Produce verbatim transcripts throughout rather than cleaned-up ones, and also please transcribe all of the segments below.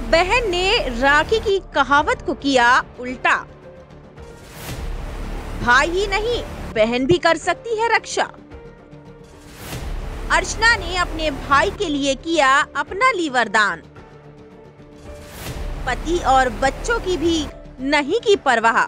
बहन ने राखी की कहावत को किया उल्टा। भाई ही नहीं, बहन भी कर सकती है रक्षा। अर्चना ने अपने भाई के लिए किया अपना लीवर दान। पति और बच्चों की भी नहीं की परवाह।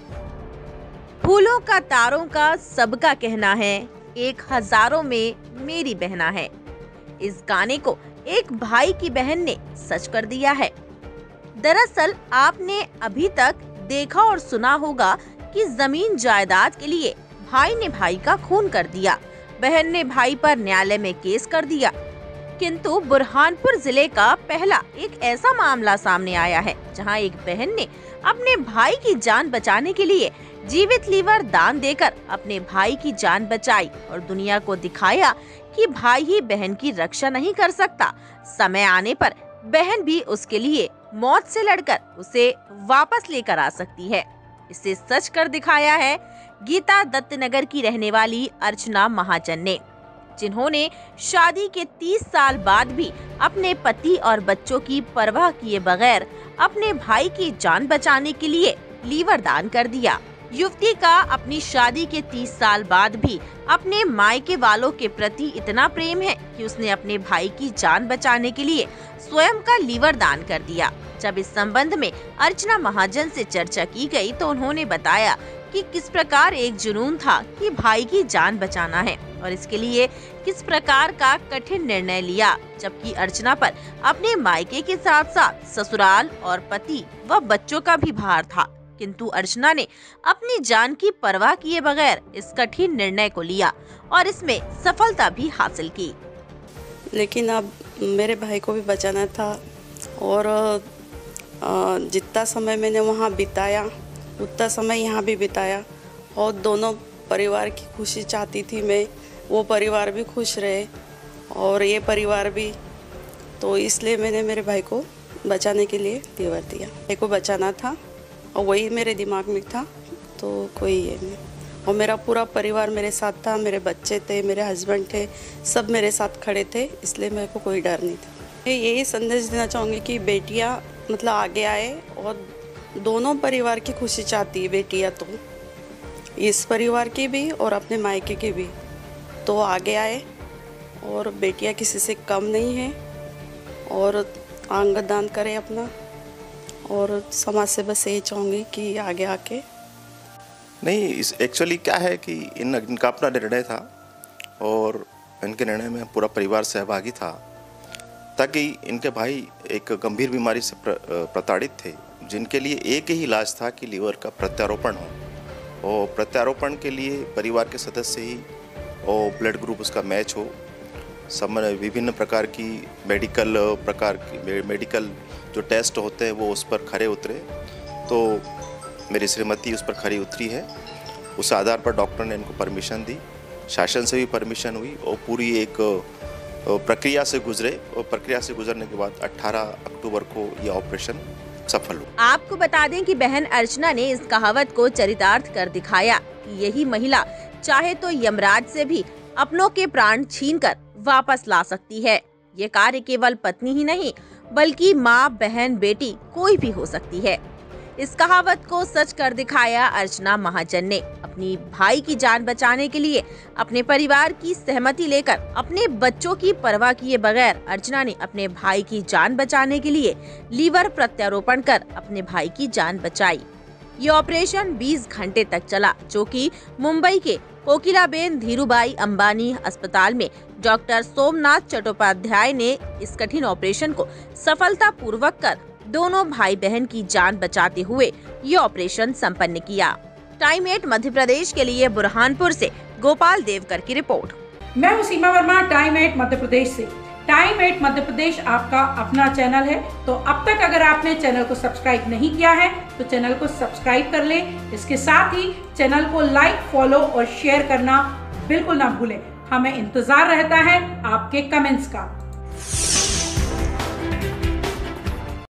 फूलों का तारों का सबका कहना है, एक हजारों में मेरी बहना है। इस गाने को एक भाई की बहन ने सच कर दिया है। दरअसल आपने अभी तक देखा और सुना होगा कि जमीन जायदाद के लिए भाई ने भाई का खून कर दिया, बहन ने भाई पर न्यायालय में केस कर दिया। किंतु बुरहानपुर जिले का पहला एक ऐसा मामला सामने आया है जहां एक बहन ने अपने भाई की जान बचाने के लिए जीवित लीवर दान देकर अपने भाई की जान बचाई और दुनिया को दिखाया कि भाई ही बहन की रक्षा नहीं कर सकता। समय आने पर बहन भी उसके लिए मौत से लड़कर उसे वापस लेकर आ सकती है। इसे सच कर दिखाया है गीता दत्तनगर की रहने वाली अर्चना महाजन ने, जिन्होंने शादी के तीस साल बाद भी अपने पति और बच्चों की परवाह किए बगैर अपने भाई की जान बचाने के लिए लीवर दान कर दिया। युवती का अपनी शादी के तीस साल बाद भी अपने मायके वालों के प्रति इतना प्रेम है कि उसने अपने भाई की जान बचाने के लिए स्वयं का लीवर दान कर दिया। जब इस संबंध में अर्चना महाजन से चर्चा की गई तो उन्होंने बताया कि किस प्रकार एक जुनून था कि भाई की जान बचाना है और इसके लिए किस प्रकार का कठिन निर्णय लिया, जबकि अर्चना पर अपने मायके के साथ साथ ससुराल और पति व बच्चों का भी भार था। किंतु अर्चना ने अपनी जान की परवाह किए बगैर इस कठिन निर्णय को लिया और इसमें सफलता भी हासिल की। लेकिन अब मेरे भाई को भी बचाना था और जितना समय मैंने वहाँ बिताया उतना समय यहाँ भी बिताया और दोनों परिवार की खुशी चाहती थी मैं, वो परिवार भी खुश रहे और ये परिवार भी, तो इसलिए मैंने मेरे भाई को बचाने के लिए लीवर दिया। भाई को बचाना था और वही मेरे दिमाग में था, तो कोई ये नहीं। और मेरा पूरा परिवार मेरे साथ था, मेरे बच्चे थे, मेरे हस्बैंड थे, सब मेरे साथ खड़े थे, इसलिए मेरे को कोई डर नहीं था। मैं यही संदेश देना चाहूँगी कि बेटियाँ मतलब आगे आए और दोनों परिवार की खुशी चाहती है बेटियाँ, तो इस परिवार की भी और अपने मायके की भी, तो आगे आए और बेटियाँ किसी से कम नहीं है और अंगदान करें अपना। और समाज से बस यही चाहूँगी कि आगे आके नहीं, इस एक्चुअली क्या है कि इन इनका अपना निर्णय था और इनके निर्णय में पूरा परिवार सहभागी था, ताकि इनके भाई एक गंभीर बीमारी से प्र, प्रताड़ित थे, जिनके लिए एक ही इलाज था कि लीवर का प्रत्यारोपण हो और प्रत्यारोपण के लिए परिवार के सदस्य ही और ब्लड ग्रुप उसका मैच हो। सब विभिन्न प्रकार की मेडिकल प्रकार की मेडिकल जो टेस्ट होते हैं वो उस पर खरे उतरे, तो मेरी श्रीमती उस पर खरी उतरी है। उस आधार पर डॉक्टर ने इनको परमिशन दी, शासन से भी परमिशन हुई और पूरी एक प्रक्रिया से गुजरे और प्रक्रिया से गुजरने के बाद अठारह अक्टूबर को यह ऑपरेशन सफल हुआ। आपको बता दें कि बहन अर्चना ने इस कहावत को चरितार्थ कर दिखाया कि यही महिला चाहे तो यमराज से भी अपनों के प्राण छीनकर वापस ला सकती है। ये कार्य केवल पत्नी ही नहीं बल्कि माँ, बहन, बेटी कोई भी हो सकती है। इस कहावत को सच कर दिखाया अर्चना महाजन ने। अपनी भाई की जान बचाने के लिए अपने परिवार की सहमति लेकर अपने बच्चों की परवाह किए बगैर अर्चना ने अपने भाई की जान बचाने के लिए लीवर प्रत्यारोपण कर अपने भाई की जान बचाई। ये ऑपरेशन बीस घंटे तक चला, जो कि मुंबई के कोकिलाबेन धीरूभाई अंबानी अस्पताल में डॉक्टर सोमनाथ चट्टोपाध्याय ने इस कठिन ऑपरेशन को सफलता पूर्वक कर दोनों भाई बहन की जान बचाते हुए ये ऑपरेशन संपन्न किया। टाइम एट मध्य प्रदेश के लिए बुरहानपुर से गोपाल देवकर की रिपोर्ट। मैं हूं सीमा वर्मा, टाइम एट मध्य प्रदेश से। टाइम एट मध्य प्रदेश आपका अपना चैनल है, तो अब तक अगर आपने चैनल को सब्सक्राइब नहीं किया है तो चैनल को सब्सक्राइब कर लें। इसके साथ ही चैनल को लाइक, फॉलो और शेयर करना बिल्कुल ना भूलें। हमें इंतजार रहता है आपके कमेंट्स का।